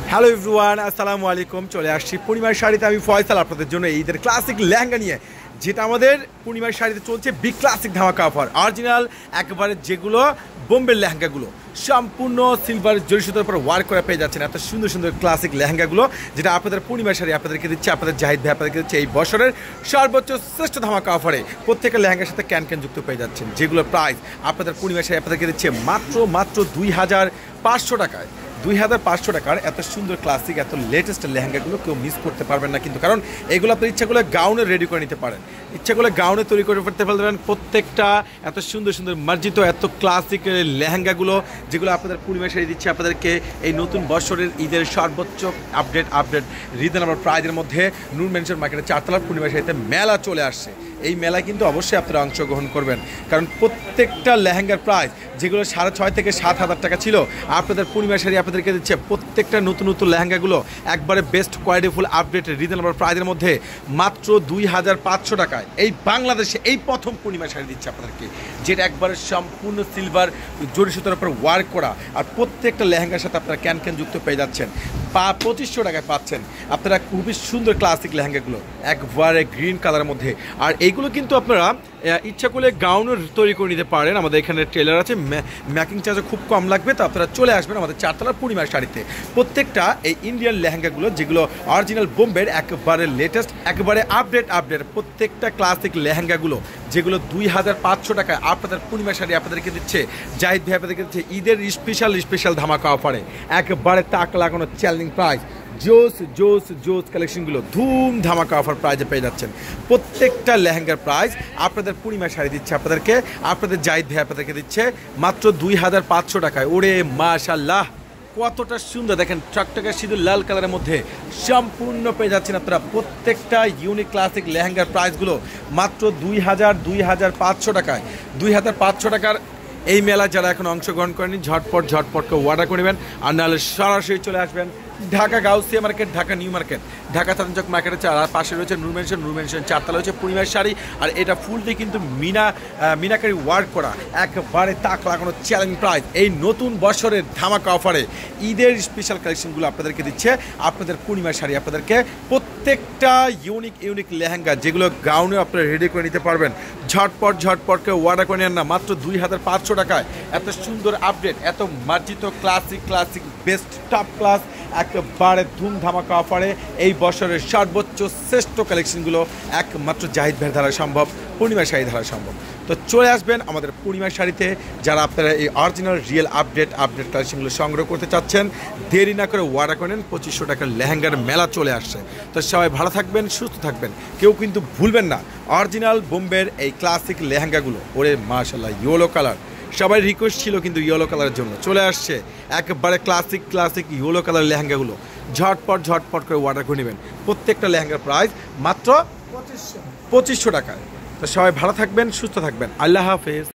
Hello everyone, আসসালামু আলাইকুম। চলে আসছি পূর্ণিমার শাড়িতে। আমি ফয়সাল আপনাদের জন্য ঈদের ক্লাসিক লেহেঙ্গা নিয়ে, যেটা আমাদের পূর্ণিমার শাড়িতে চলছে বিগ ক্লাসিক ধামাকা অফার। অরিজিনাল একেবারে যেগুলো বোম্বের লেহেঙ্গাগুলো সম্পূর্ণ সিলভার জরি সুতোর উপর ওয়ার্ক করে পেয়ে যাচ্ছেন এত সুন্দর সুন্দর ক্লাসিক লেহেঙ্গাগুলো, যেটা আপনাদের পূর্ণিমার শাড়ি আপনাদেরকে দিচ্ছে, আপনাদের জাহিদ ভাই আপনাদেরকে দিচ্ছে এই বছরের সর্বোচ্চ শ্রেষ্ঠ ধামাকা অফারে। প্রত্যেকের লেহেঙ্গার সাথে ক্যান যুক্ত পেয়ে যাচ্ছেন, যেগুলো প্রাইস আপনাদের পূর্ণিমার শাড়ি আপনাদেরকে দিচ্ছে মাত্র 2500 টাকায়। 2500 টাকার এত সুন্দর ক্লাসিক এত লেটেস্ট লেহেঙ্গাগুলো কেউ মিস করতে পারবেন না কিন্তু, কারণ এগুলো আপনার ইচ্ছা করলে গাউনে রেডি করে নিতে পারেন, ইচ্ছা করলে গাউনে তৈরি করে ফেলতে পারবেন। প্রত্যেকটা এত সুন্দর সুন্দর মার্জিত এত ক্লাসিক লেহেঙ্গাগুলো যেগুলো আপনাদের পূর্ণিমা শাড়ি দিচ্ছে আপনাদেরকে এই নতুন বছরের ঈদের সর্বোচ্চ আপডেট রিজনেবল প্রাইজের মধ্যে নূর মেনশন মার্কেটে 4 তলার পূর্ণিমা শাড়িতে মেলা চলে আসছে। এই মেলায় কিন্তু অবশ্যই আপনারা অংশগ্রহণ করবেন, কারণ প্রত্যেকটা লেহেঙ্গার প্রাইস যেগুলো 6,500 থেকে 7,000 টাকা ছিল, আপনাদের পূর্ণিমা শাড়ি আপনাদেরকে দিচ্ছে প্রত্যেকটা নতুন লেহেঙ্গাগুলো একবারে বেস্ট কোয়ালিটিফুল আপডেট রিজনেবল প্রাইজের মধ্যে মাত্র 2500 টাকায়। এই বাংলাদেশে এই প্রথম পূর্ণিমা শাড়ি দিচ্ছে আপনাদেরকে, যেটা একবারে সম্পূর্ণ সিলভার জরি সুতোর উপর ওয়ার্ক করা, আর প্রত্যেকটা লেহেঙ্গার সাথে আপনারা ক্যান যুক্ত পেয়ে যাচ্ছেন। 2500 টাকায় পাচ্ছেন আপনারা খুবই সুন্দর ক্লাসিক লেহেঙ্গাগুলো একবারে গ্রিন কালারের মধ্যে। আর এইগুলো কিন্তু আপনারা ইচ্ছা করলে গাউনও তৈরি করে নিতে পারেন। আমাদের এখানে ট্রেলার আছে, মেকিং চার্জও খুব কম লাগবে। তো আপনারা চলে আসবেন আমাদের 4 তলার পূর্ণিমার শাড়িতে। প্রত্যেকটা এই ইন্ডিয়ান লেহেঙ্গাগুলো যেগুলো অরিজিনাল বোম্বের একেবারে লেটেস্ট একেবারে আপডেট প্রত্যেকটা ক্লাসিক লেহেঙ্গাগুলো যেগুলো 2500 টাকায় আপনাদের পূর্ণিমা শাড়ি আপনাদেরকে দিচ্ছে জাহিদ ভাই আপনাদেরকে দিচ্ছে ঈদের স্পেশাল ধামাকা অফারে। একেবারে তাক লাগানো চ্যালেঞ্জিং প্রাইস, জোস কালেকশনগুলো ধুম ধামাকা অফার প্রাইজে পেয়ে যাচ্ছেন। প্রত্যেকটা লেহেঙ্গার প্রাইস আপনাদের পূর্ণিমা শাড়ি দিচ্ছে আপনাদেরকে, আপনাদের জাহিদ ভাই আপনাদেরকে দিচ্ছে মাত্র 2500 টাকায়। ওরে মাশাআল্লাহ, কতটা সুন্দর দেখেন, টকটকে সিঁদুর লাল কালারের মধ্যে সম্পূর্ণ পেয়ে যাচ্ছেন আপনারা। প্রত্যেকটা ইউনিক ক্লাসিক লেহেঙ্গার প্রাইসগুলো মাত্র 2500 টাকায়। 2500 টাকার এই মেলা যারা এখন অংশগ্রহণ করেনি ঝটপট করে অর্ডার করে নেবেন, আর নাহলে সরাসরি চলে আসবেন Dhaka Gausia market, Dhaka new market, Dhaka Chandni Chowk মার্কেটের পাশে রয়েছে নূর মেনশন 4 তলা হচ্ছে পূর্ণিমার শাড়ি। আর এটা ফুলটি কিন্তু মিনাকারি ওয়ার্ক করা, একবারে তাক লাগানো চ্যালেঞ্জ প্রাইস। এই নতুন বছরের ধামাকা অফারে ঈদের স্পেশাল কালেকশনগুলো আপনাদেরকে দিচ্ছে আপনাদের পূর্ণিমার শাড়ি আপনাদেরকে। প্রত্যেকটা ইউনিক লেহেঙ্গা যেগুলো গাউনে আপনারা রেডি করে নিতে পারবেন, ঝটপট করে অর্ডার করে নেন না মাত্র 2500 টাকায়। এত সুন্দর আপডেট এত মার্জিত ক্লাসিক বেস্ট টপ ক্লাস একবারে ধুম ধামাকা অফারে এই বছরের সর্বোচ্চ শ্রেষ্ঠ কালেকশনগুলো একমাত্র জাহিদ ভাইয়ের দ্বারা সম্ভব, পূর্ণিমা শাড়ি দ্বারা সম্ভব। তো চলে আসবেন আমাদের পূর্ণিমা শাড়িতে যারা আপনারা এই অরিজিনাল রিয়েল আপডেট কালেকশনগুলো সংগ্রহ করতে চাচ্ছেন, দেরি না করে অর্ডার করেন। 2500 টাকার লেহেঙ্গার মেলা চলে আসছে। তো সবাই ভালো থাকবেন, সুস্থ থাকবেন, কেউ কিন্তু ভুলবেন না অরিজিনাল বোম্বের এই ক্লাসিক লেহেঙ্গাগুলো। ওরে মাশাআল্লাহ, ইয়েলো কালার, সবাই রিকোয়েস্ট ছিল কিন্তু ইয়েলো কালারের জন্য, চলে আসছে একেবারে ক্লাসিক ইয়েলো কালার লেহেঙ্গাগুলো। ঝটপট করে অর্ডার করে নেবেন। প্রত্যেকটা লেহেঙ্গার প্রাইস মাত্র 2500 টাকায়। তো সবাই ভালো থাকবেন, সুস্থ থাকবেন, আল্লাহ হাফেজ।